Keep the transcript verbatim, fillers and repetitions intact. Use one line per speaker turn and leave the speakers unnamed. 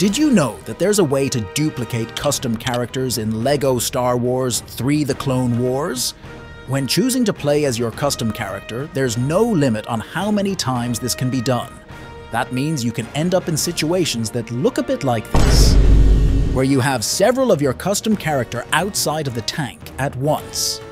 Did you know that there's a way to duplicate custom characters in LEGO Star Wars three The Clone Wars? When choosing to play as your custom character, there's no limit on how many times this can be done. That means you can end up in situations that look a bit like this, where you have several of your custom character outside of the tank at once.